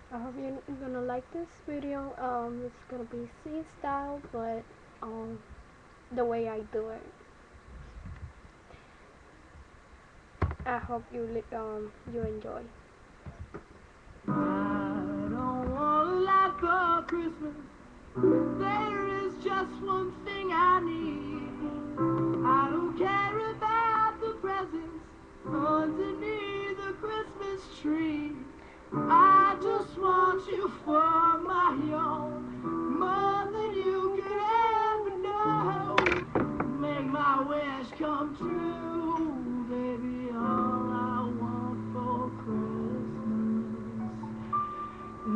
I hope you're gonna like this video. It's gonna be scene style, but the way I do it. I hope you enjoy. I don't want a lot for Christmas. There is just one thing I need. I don't care about the presents underneath the Christmas tree. I just want you for my own, more than you could ever know. Make my wish come true, baby. All I want for Christmas is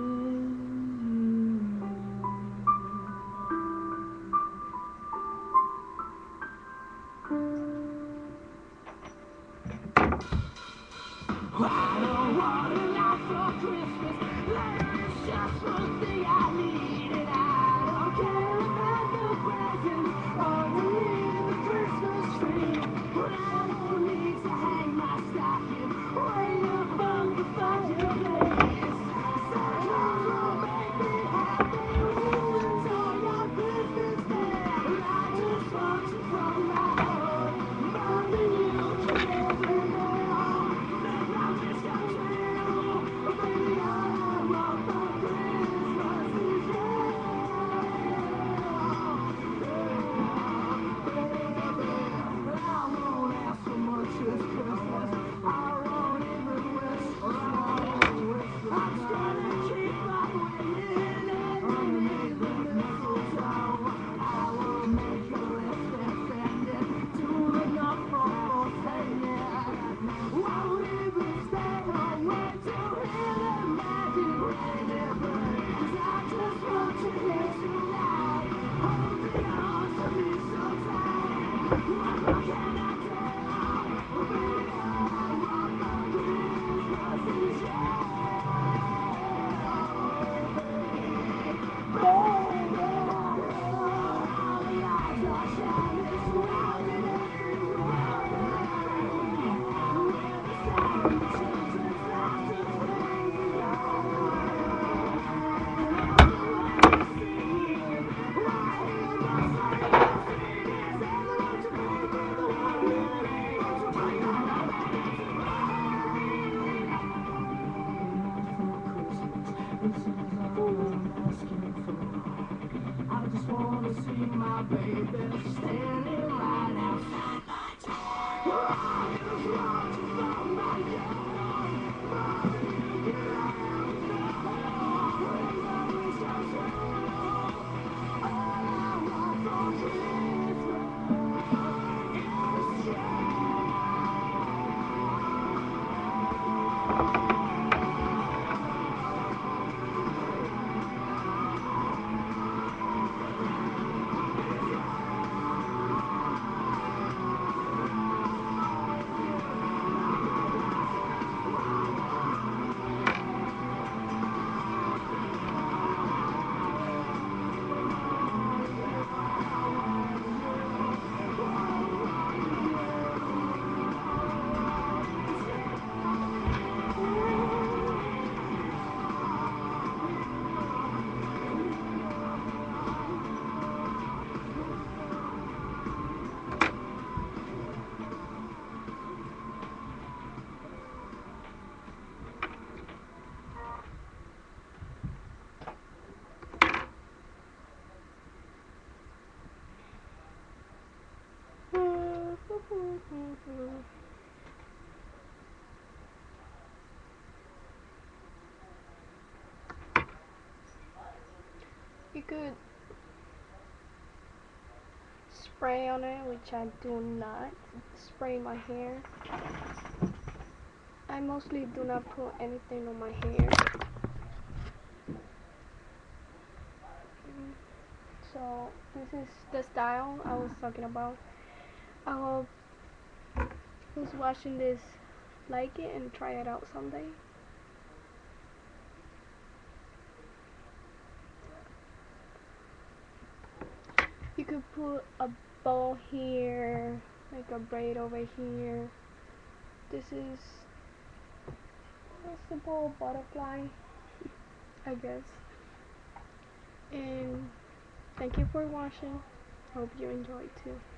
I don't want a lot for Christmas. There is just one thing I need, and I don't care about the presents underneath the Christmas tree. But I don't need to hang my stocking way up on the fireplace. Santa Claus will make me happy with a toy on Christmas Day. And I just want you from my heart, more than you can ever know. I just wanna see my baby standing right outside my door. I just want you for my own, more than you can ever know. When the wish comes true, all I want for Christmas is you. You could spray on it, which I do not spray my hair. I mostly do not put anything on my hair. So this is the style I was talking about. I hope who's watching this like it and try it out someday. You could put a bow here, like a braid over here. This is a simple butterfly. I guess. And thank you for watching. Hope you enjoyed too.